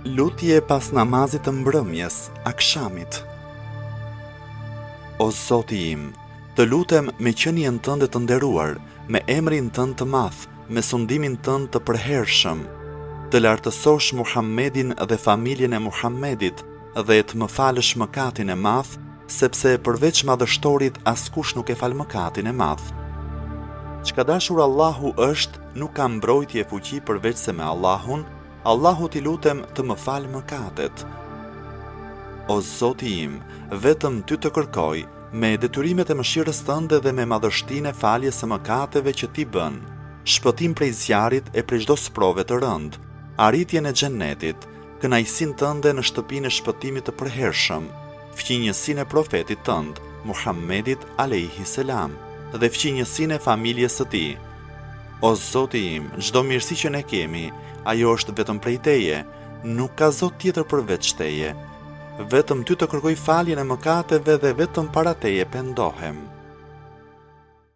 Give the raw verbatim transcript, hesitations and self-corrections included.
Lutje pas namazit të mbrëmjes, akshamit. O Zoti im, të lutem me qenien tënde të nderuar, me emrin tënd të madh, me sundimin tënd të përhershëm, të lartësosh Muhammedin dhe familjen e Muhammedit dhe të më falësh mëkatin e madh, sepse përveç madhështorit askush nuk e fal mëkatin e madh. Çka dashur Allahu është, nuk ka mbrojtje fuqi përveç se me Allahun. Allahu t'i lutem të më falë mëkatet. O Zoti im, vetëm ty të kërkoj, me detyrimet e mëshirës tënde dhe me madhështinë e faljes së mëkateve që ti bën, shpëtim prej zjarit e prej çdo sprove të rënd, arritjen e xhennetit, kënaqësinë tënde në shtëpinë e shpëtimit të përhershëm, fqinjësinë e profetit tënd, Muhammedit alayhi selam, dhe fqinjësinë e familjes së tij. O Zoti im, çdo mirësi që ne kemi, ajo është vetëm prej teje, nuk ka Zot tjetër përveç teje. Vetëm ty të kërkoj faljen e mëkateve dhe vetëm para teje pendohem.